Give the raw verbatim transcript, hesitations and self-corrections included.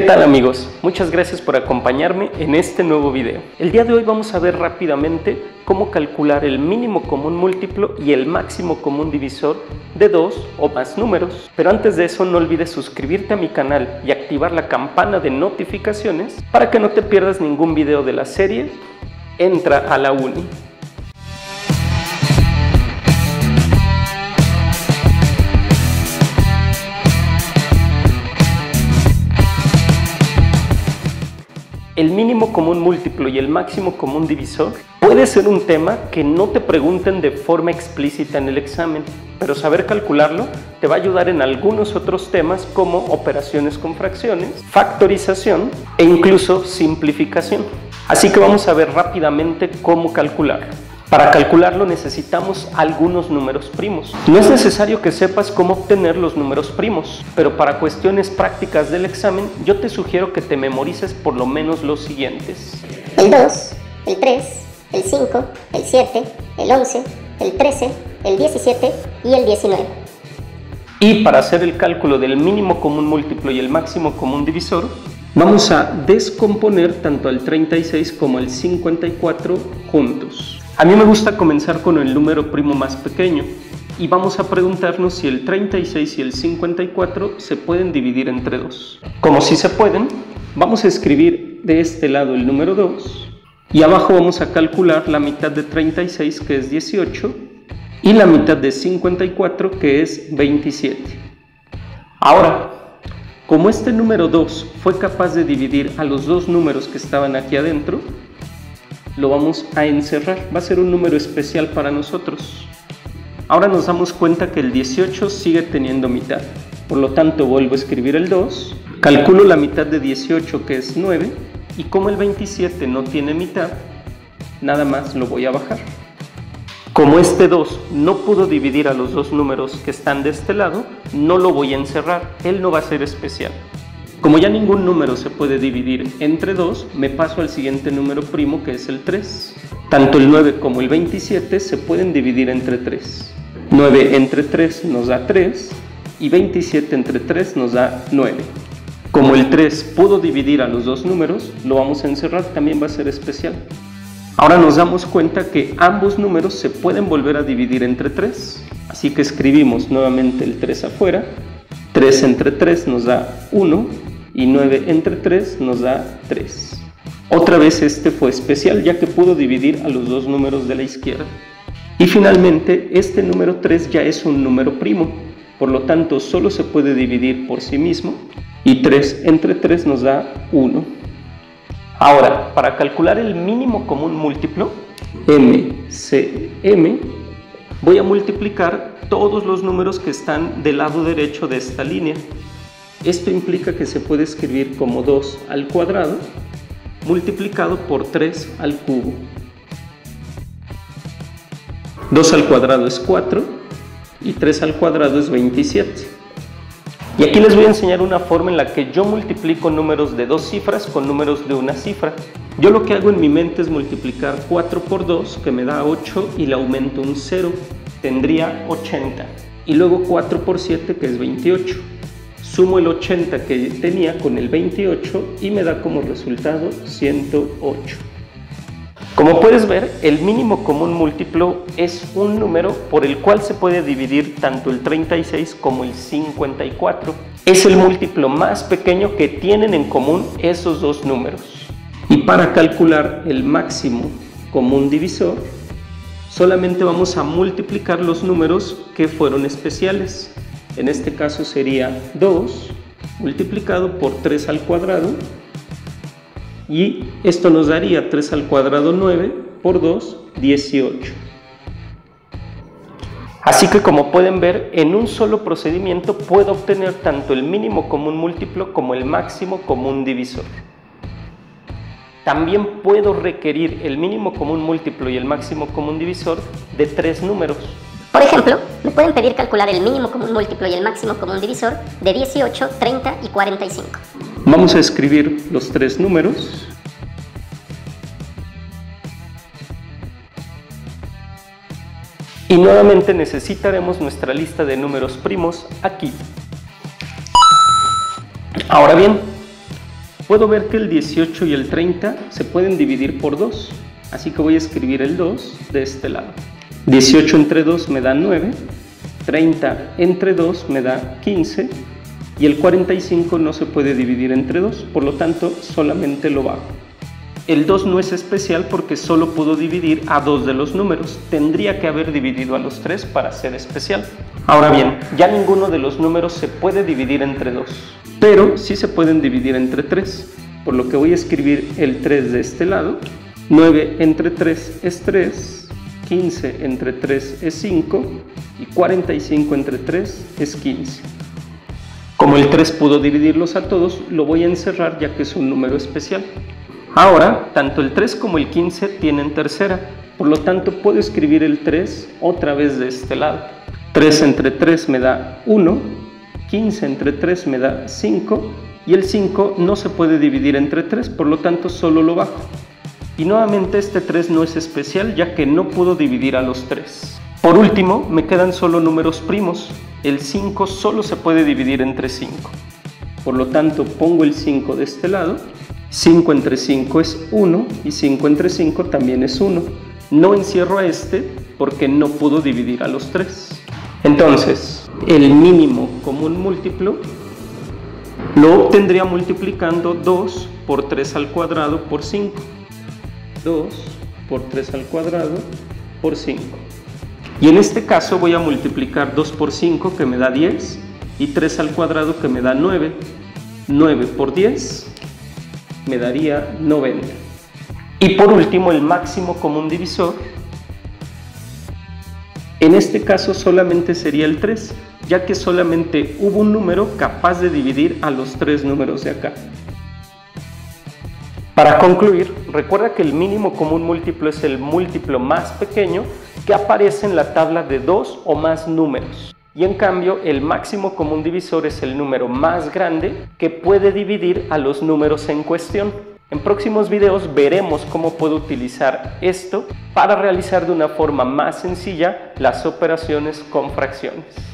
tal amigos? Muchas gracias por acompañarme en este nuevo video. El día de hoy vamos a ver rápidamente cómo calcular el mínimo común múltiplo y el máximo común divisor de dos o más números. Pero antes de eso no olvides suscribirte a mi canal y activar la campana de notificaciones para que no te pierdas ningún video de la serie Entra a la Uni. El mínimo común múltiplo y el máximo común divisor puede ser un tema que no te pregunten de forma explícita en el examen, pero saber calcularlo te va a ayudar en algunos otros temas como operaciones con fracciones, factorización e incluso simplificación. Así que vamos a ver rápidamente cómo calcularlo. Para calcularlo necesitamos algunos números primos. No es necesario que sepas cómo obtener los números primos, pero para cuestiones prácticas del examen yo te sugiero que te memorices por lo menos los siguientes. El dos, el tres, el cinco, el siete, el once, el trece, el diecisiete y el diecinueve. Y para hacer el cálculo del mínimo común múltiplo y el máximo común divisor, vamos a descomponer tanto al treinta y seis como al cincuenta y cuatro juntos. A mí me gusta comenzar con el número primo más pequeño y vamos a preguntarnos si el treinta y seis y el cincuenta y cuatro se pueden dividir entre dos. Como si se pueden, vamos a escribir de este lado el número dos y abajo vamos a calcular la mitad de treinta y seis, que es dieciocho, y la mitad de cincuenta y cuatro, que es veintisiete. Ahora, como este número dos fue capaz de dividir a los dos números que estaban aquí adentro, lo vamos a encerrar. Va a ser un número especial para nosotros. Ahora nos damos cuenta que el dieciocho sigue teniendo mitad. Por lo tanto, vuelvo a escribir el dos, calculo la mitad de dieciocho, que es nueve, y como el veintisiete no tiene mitad, nada más lo voy a bajar. Como este dos no pudo dividir a los dos números que están de este lado, no lo voy a encerrar, él no va a ser especial. Como ya ningún número se puede dividir entre dos, me paso al siguiente número primo, que es el tres. Tanto el nueve como el veintisiete se pueden dividir entre tres. nueve entre tres nos da tres y veintisiete entre tres nos da nueve. Como el tres pudo dividir a los dos números, lo vamos a encerrar, también va a ser especial. Ahora nos damos cuenta que ambos números se pueden volver a dividir entre tres, así que escribimos nuevamente el tres afuera. tres entre tres nos da uno y nueve entre tres nos da tres. Otra vez este fue especial, ya que pudo dividir a los dos números de la izquierda. Y finalmente este número tres ya es un número primo, por lo tanto solo se puede dividir por sí mismo, y tres entre tres nos da uno. Ahora, para calcular el mínimo común múltiplo, M C M, voy a multiplicar todos los números que están del lado derecho de esta línea. Esto implica que se puede escribir como dos al cuadrado multiplicado por tres al cubo. dos al cuadrado es cuatro y tres al cuadrado es veintisiete. Y aquí les voy a enseñar una forma en la que yo multiplico números de dos cifras con números de una cifra. Yo lo que hago en mi mente es multiplicar cuatro por dos, que me da ocho, y le aumento un cero, tendría ochenta. Y luego cuatro por siete, que es veintiocho. Sumo el ochenta que tenía con el veintiocho y me da como resultado ciento ocho. Como puedes ver, el mínimo común múltiplo es un número por el cual se puede dividir tanto el treinta y seis como el cincuenta y cuatro. Es el múltiplo más pequeño que tienen en común esos dos números. Y para calcular el máximo común divisor, solamente vamos a multiplicar los números que fueron especiales. En este caso sería dos multiplicado por tres al cuadrado, y esto nos daría tres al cuadrado nueve por dos, dieciocho. Así que como pueden ver, en un solo procedimiento puedo obtener tanto el mínimo común múltiplo como el máximo común divisor. También puedo requerir el mínimo común múltiplo y el máximo común divisor de tres números. Por ejemplo, me pueden pedir calcular el mínimo común múltiplo y el máximo común divisor de dieciocho, treinta y cuarenta y cinco. Vamos a escribir los tres números. Y nuevamente necesitaremos nuestra lista de números primos aquí. Ahora bien, puedo ver que el dieciocho y el treinta se pueden dividir por dos, así que voy a escribir el dos de este lado. dieciocho entre dos me da nueve, treinta entre dos me da quince y el cuarenta y cinco no se puede dividir entre dos, por lo tanto solamente lo bajo. El dos no es especial porque solo puedo dividir a dos de los números, tendría que haber dividido a los tres para ser especial. Ahora bien, ya ninguno de los números se puede dividir entre dos, pero sí se pueden dividir entre tres, por lo que voy a escribir el tres de este lado. nueve entre tres es tres, quince entre tres es cinco y cuarenta y cinco entre tres es quince. Como el tres pudo dividirlos a todos, lo voy a encerrar ya que es un número especial. Ahora, tanto el tres como el quince tienen tercera, por lo tanto puedo escribir el tres otra vez de este lado. tres entre tres me da uno, quince entre tres me da cinco y el cinco no se puede dividir entre tres, por lo tanto solo lo bajo. Y nuevamente este tres no es especial ya que no puedo dividir a los tres. Por último, me quedan solo números primos. El cinco solo se puede dividir entre cinco. Por lo tanto, pongo el cinco de este lado. cinco entre cinco es uno y cinco entre cinco también es uno. No encierro a este porque no pudo dividir a los tres. Entonces, el mínimo común múltiplo lo obtendría multiplicando dos por tres al cuadrado por cinco. dos por tres al cuadrado por cinco. Y en este caso voy a multiplicar dos por cinco que me da diez y tres al cuadrado que me da nueve. nueve por diez me daría noventa. Y por último el máximo común divisor. En este caso solamente sería el tres, ya que solamente hubo un número capaz de dividir a los tres números de acá. Para concluir, recuerda que el mínimo común múltiplo es el múltiplo más pequeño que aparece en la tabla de dos o más números. Y en cambio, el máximo común divisor es el número más grande que puede dividir a los números en cuestión. En próximos videos veremos cómo puedo utilizar esto para realizar de una forma más sencilla las operaciones con fracciones.